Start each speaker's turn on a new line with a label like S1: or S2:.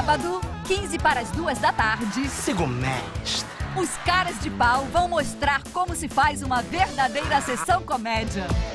S1: Sábado, 15 para as 2 da tarde,
S2: Sigo mestre.
S1: os caras de pau vão mostrar como se faz uma verdadeira sessão comédia.